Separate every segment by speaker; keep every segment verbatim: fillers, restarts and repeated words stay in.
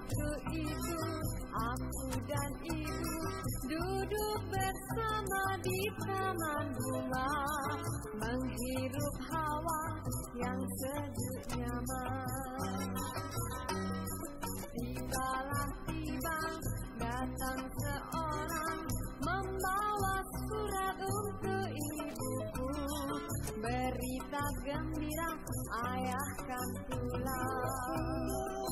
Speaker 1: Waktu itu aku dan ibu duduk bersama di taman bunga, menghirup hawa yang sejuk nyaman. Tibalah tiba datang seorang membawa surat untuk ibuku, berita gembira ayah kan pulang.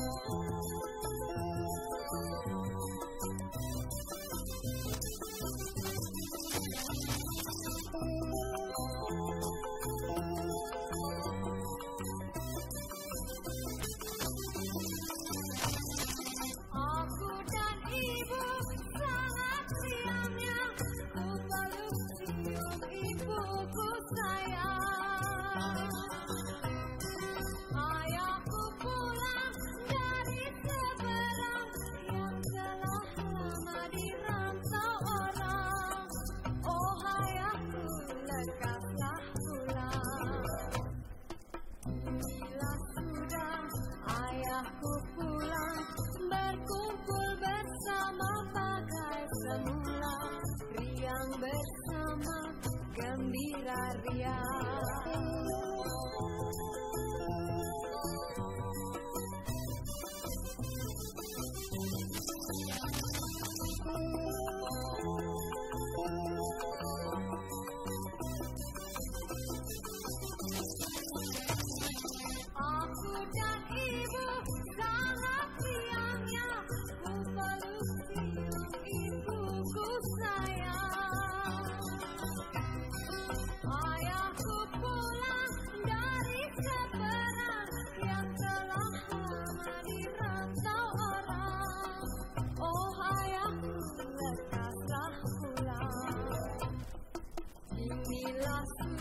Speaker 1: Aku dan ibu sangat siangnya, ku peluk cium ibuku sayang. Ayahku pulang dari seberang yang telah lama di rantau orang. Oh ayahku, lekaslah pulang. Bila sudah ayahku pulang, berkumpul bersama bagai semula, riang bersama, gembira riang. Aku dan ibu sangat siangnya, ku peluk cium ibuku sayang. Ayahku pulang dari seberang yang telah lama di rantau orang. Oh ayahku, lekaslah pulang. Inilah